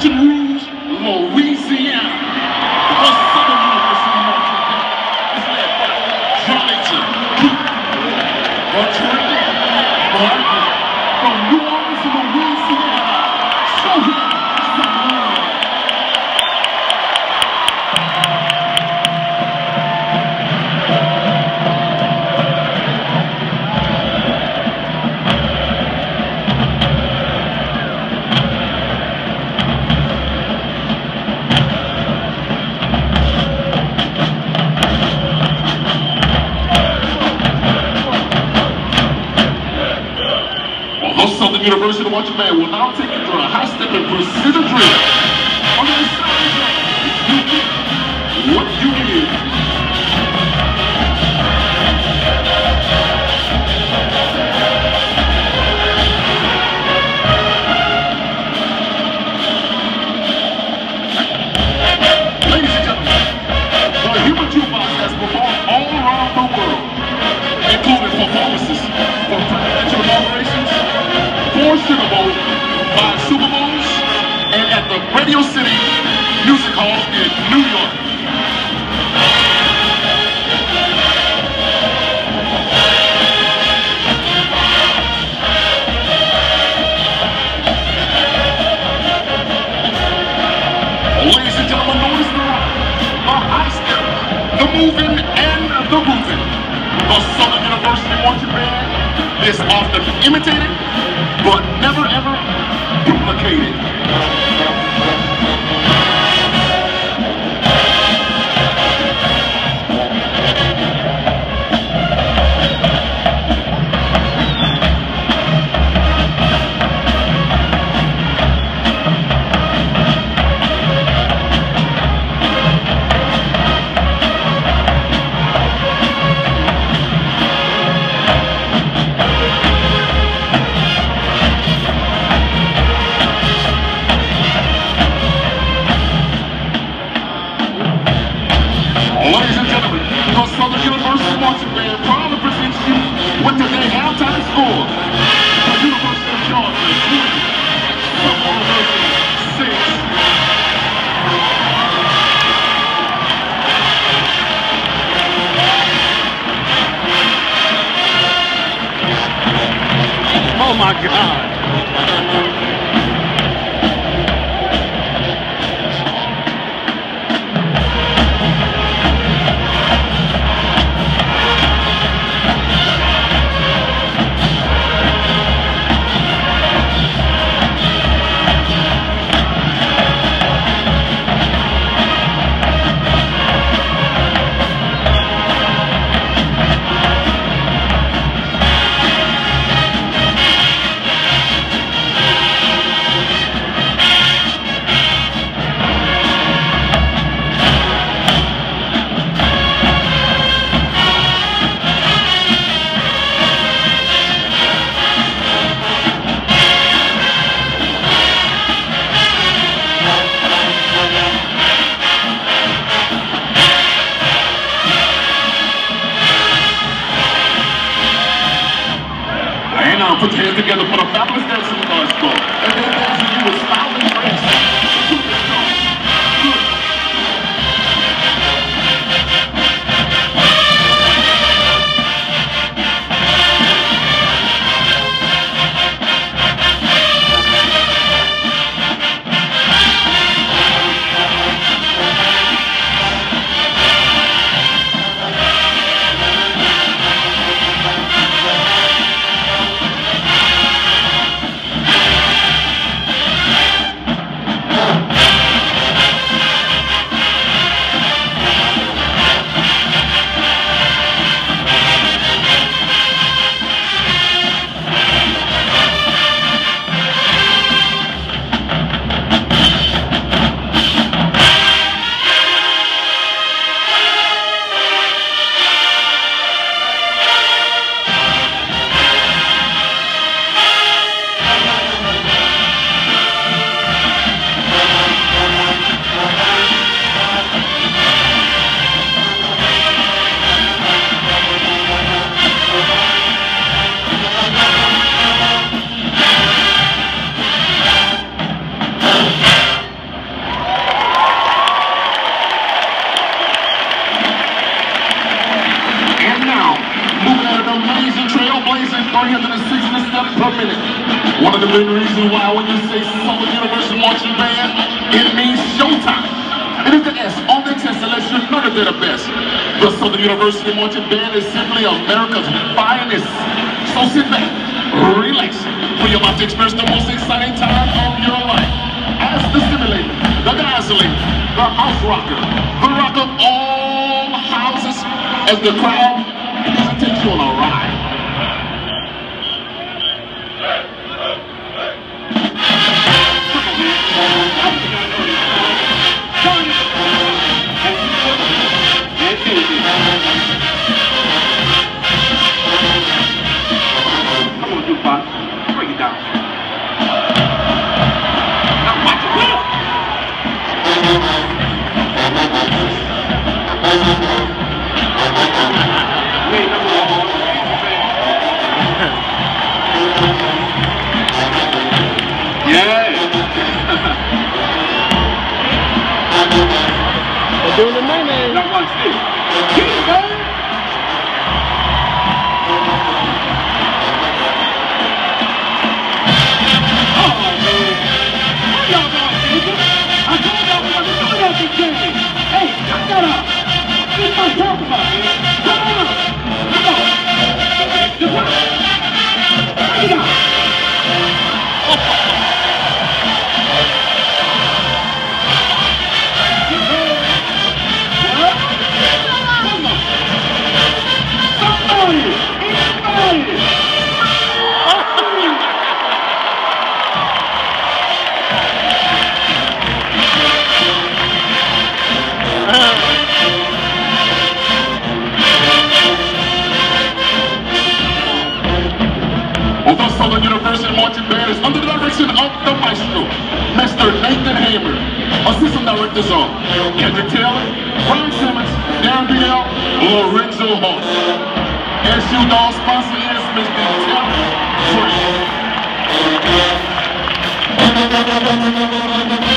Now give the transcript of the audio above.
Baton Rouge, Louisiana. The Southern University marching band is led by Jonathan Keith, the trainer, Martin, from New Orleans, Louisiana. Show him some love. Southern University marching band will now take you through a high-step and precision drill. On the soundtrack, you get what you need. Ladies and gentlemen, the Human Jukebox has performed all around the world, including performances for presidential inaugurations, 4 Super Bowls, 5 Super Bowls, and at the Radio City Music Hall in New York. Ladies and gentlemen, notice the high step, the moving, and the grooving. The Southern University marching band is often imitated, but never ever duplicated. Ladies and gentlemen, the Southern University marching band proudly presents you with today's halftime score. The University of Georgia 20, Sanford University 6. Oh my God. per minute. One of the main reasons why when you say Southern University Marching Band, it means showtime. It is the S on the test that lets you know that they're the best. The Southern University Marching Band is simply America's finest. So sit back, relax, for you're about to experience the most exciting time of your life. As the stimulator, the dazzling, the house rocker, the rock of all houses, as the crowd takes you on a ride. Come on, Jukebox, break it down. Now watch it, look! Wait, number one. Yeah. We're doing the name. Now watch this. Get it, man. Hey, knock that up! That's what I'm talking about, man! Come on! Come on! Just what? Break it out! The Southern University Marching Band is under the direction of the maestro, Mr. Nathan Hamer. Assistant directors are Kendrick Taylor, Brian Simmons, Darren Bell, Lorenzo Hall. SU Dog sponsor is Mr. Taylor Frank.